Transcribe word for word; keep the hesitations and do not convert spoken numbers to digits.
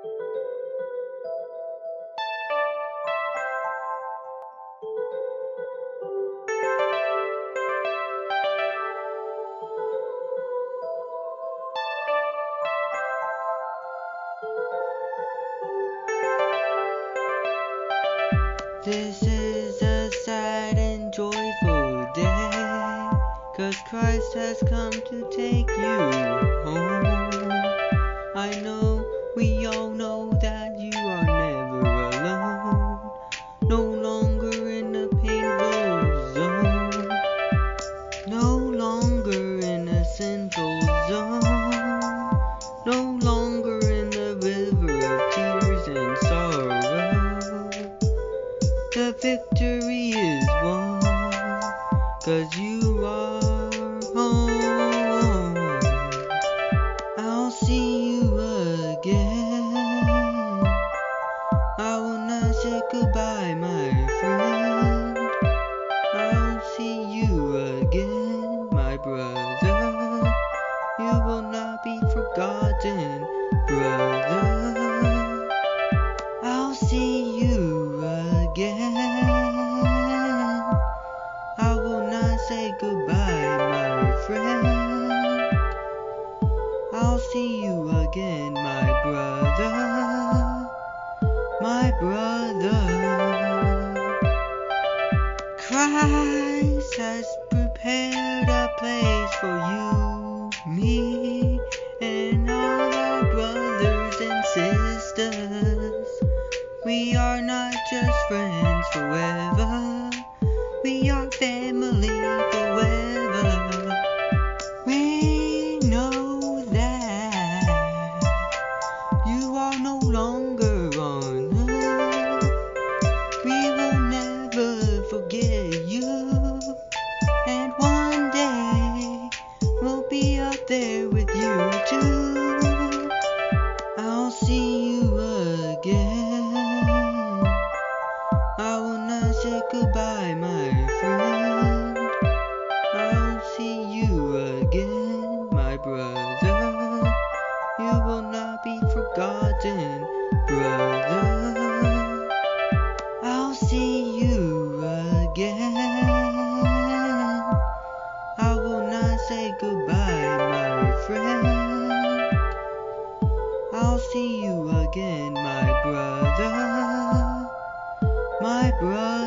This is a sad and joyful day, 'cause Christ has come to take you home. I know, we all know that you are never alone, no longer in a painful zone, no longer in a sinful zone, no longer in the river of tears and sorrow. The victory is won, 'cause you are home. I'll see you again. I will not say goodbye, my friend. I'll see you again, my brother. You will not be forgotten, brother. I'll see you again. I will not say goodbye, my friend. I'll see you again, my brother, my brother. Christ has prepared a place for you, me, and all our brothers and sisters. We are not just friends forever, we are family forever. We know that you are no longer on earth. We will never forget you, and one day we'll be up there with you too. I'll see you again. I will not say goodbye, my friend. I'll see you again, my brother. You will not be forgotten, brother. I'll see you again. I will not say goodbye, my friend. I'll see you again, my brother, my brother.